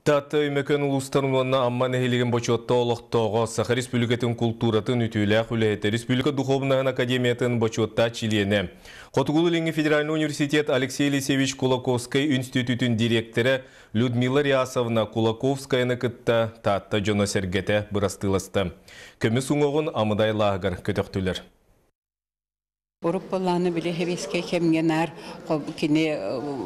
Таты өмөкөн улустануына амман эхилеген бочотта олықтоғы Саха Республикатын культуратын үтілі құлеті Республика Духовнаған Академиятын бочотта чилиені. Хотугулы Федеральный университет Алексей Лисевич Кулаковской институтын директоры Людмила Реасовна Кулаковская кытта татта жона сергете бұрастылысты. Көмүс уңоғун Амыдай алааһыгар көтөхтүлэр. Уруппаланы биле хевеске кемгенар кини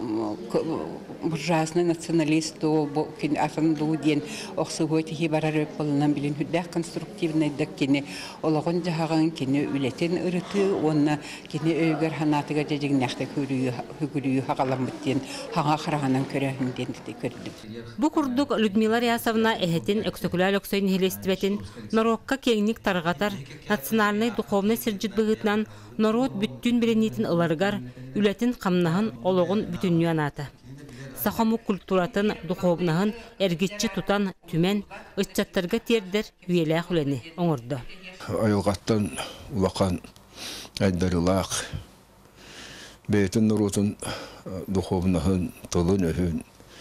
буржуазный националист бу кини асанду ден оксугойти хибарар болнан билин хүддах конструктивный дак кини ологон жаган кини үлетен ырыты онна кини өйгөр ханатыга жежигнахта күрүю хагаламыттен хага караганан көрөһүнден көрдүм. Бу курдук Людмила Реасовна эхетин өксөкүлөр өксөйн хелестибетин Норокка кеңник таргатар национальный духовный сыржытбыгытынан Народ бүттүн биленитин ыларгар, үлетин камнаһын ологун бүтүннү аната. Сахаму культуратын духовнаһын эргитчи тутан түмен ыччаттарга тердер үйелэ хүлени оңорду. Айылгаттан улакан айдарылак бейтин нурутун духовнаһын толун өһүн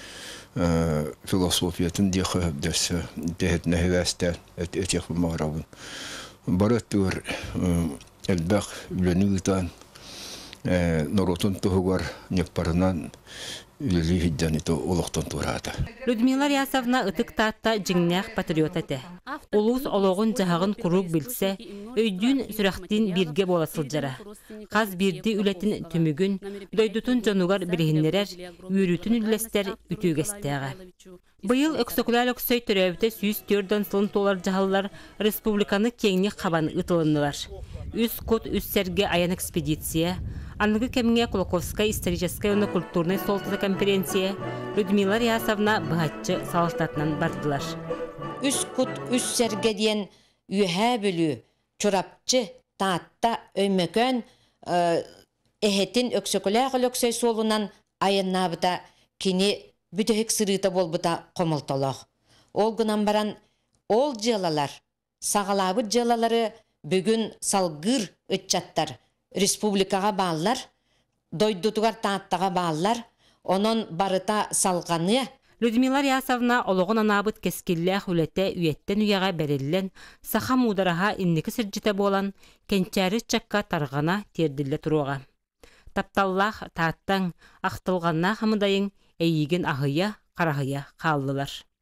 философиятын дехөбдәсе дехетне хевәстә этех маравын. Бараттыр Элбах Ленигтан Норотон Тугар Непарнан Лихидянито Олохтон Турата. Людмила Реасовна ытык татта жиңнях патриот эте. Улус ологун жагын курук билсе, өйдүн сүрактин бирге боласылжара. Каз бирди үлетин түмүгүн, дойдутун жонугар бирихиннерер, үйрүтүн үлестер үтүгестеге. Быйыл өксөкүлөр өксөй төрөбүтө 104 сылын толар жаһаллар республиканы кеңник кабан ытылыннылар. Үс код үс серге аян экспедиция, Анныгы кемге Кулаковская историческая и культурная солтата конференция Людмила Реасовна бахатчы салыстатынан бардылар. Үс код үс серге ден үйһә бүлү, чурапчы, таатта, өймөкөн, эхетин өксөкүлөр өксөй солунан аяннабыта кини бүтөһүк сырыта болбута комултолох. Ол гынан баран ол жылалар, сагалабы жылалары бүгүн салгыр ытчаттар, республикага баалар, дойдутугар тааттага баалар, онон барыта салганы. Людмила Реасовна ологон анабыт кескиллэх үлете үйеттен уяга берилен, саха мудараха инники сыржыта болан, кенчәри чакка таргана тердилле туруга. Тапталлах тааттан ақтылғанна Амыдайың әйеген ахыя, қарахыя қалдылар.